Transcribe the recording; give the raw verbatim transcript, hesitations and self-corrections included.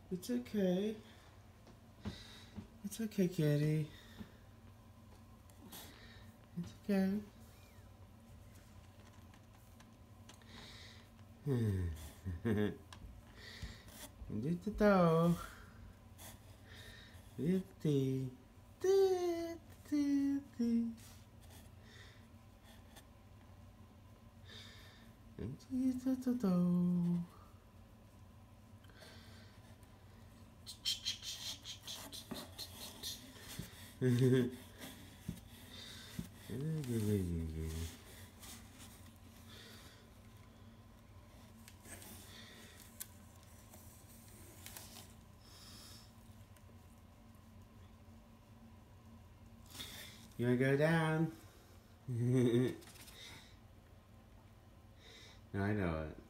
It's okay. It's okay, kitty. It's okay. Dito daw. Fifty. Dito daw. You wanna go down? No, I know it.